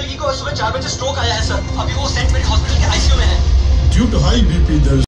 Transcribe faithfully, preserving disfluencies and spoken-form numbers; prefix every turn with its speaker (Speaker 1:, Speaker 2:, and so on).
Speaker 1: लड़की को सुबह चार बजे स्ट्रोक आया है सर। अभी वो सेंट मेरी हॉस्पिटल के आईसीयू में है।
Speaker 2: Due to high BP